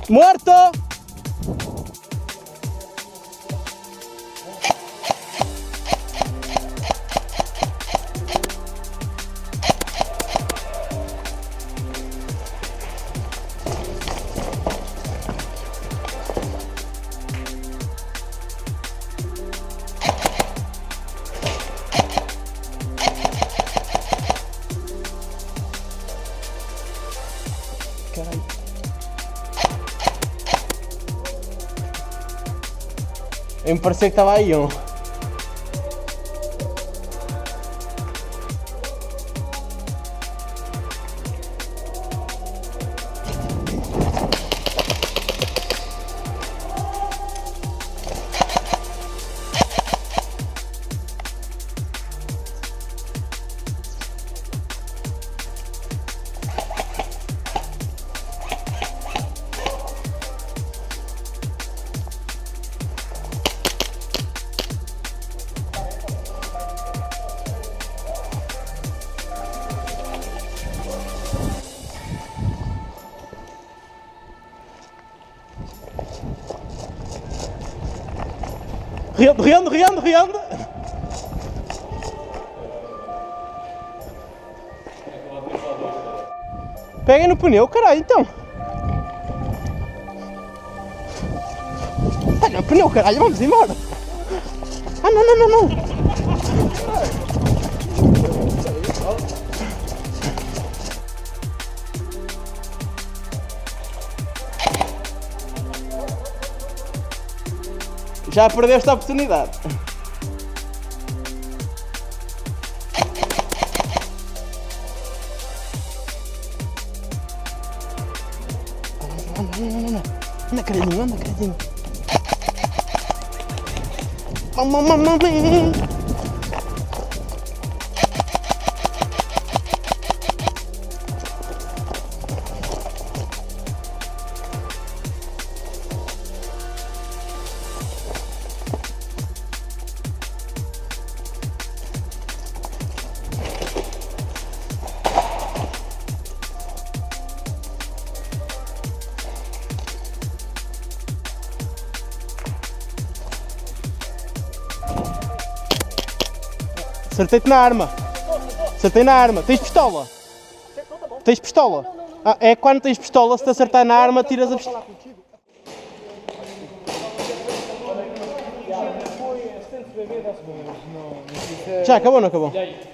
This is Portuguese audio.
Morto! Caralho. Eu me parecia que estava aí um. Rende. Peguem no pneu, caralho, então. Olha o pneu, caralho, vamos embora. Ah, não. Já perdeste a oportunidade. Não. Anda, caradinho. Mamãe. Acertei-te na arma. Tens pistola? Tens pistola? Não. Ah, é quando tens pistola, se te acertar na arma, tiras a pistola. Já acabou ou não acabou?